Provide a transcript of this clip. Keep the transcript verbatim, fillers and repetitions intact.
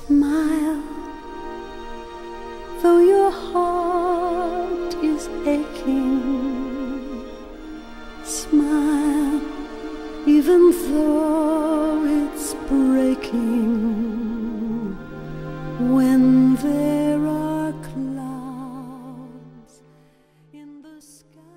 Smile, though your heart is aching. Smile, even though it's breaking.